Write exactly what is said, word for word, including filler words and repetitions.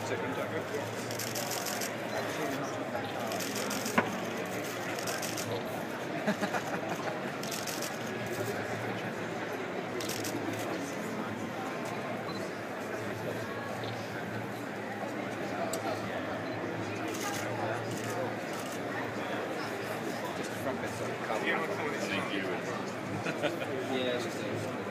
Second jacket. Just the front bit's sort of covered. I think you would. Yeah, it's just a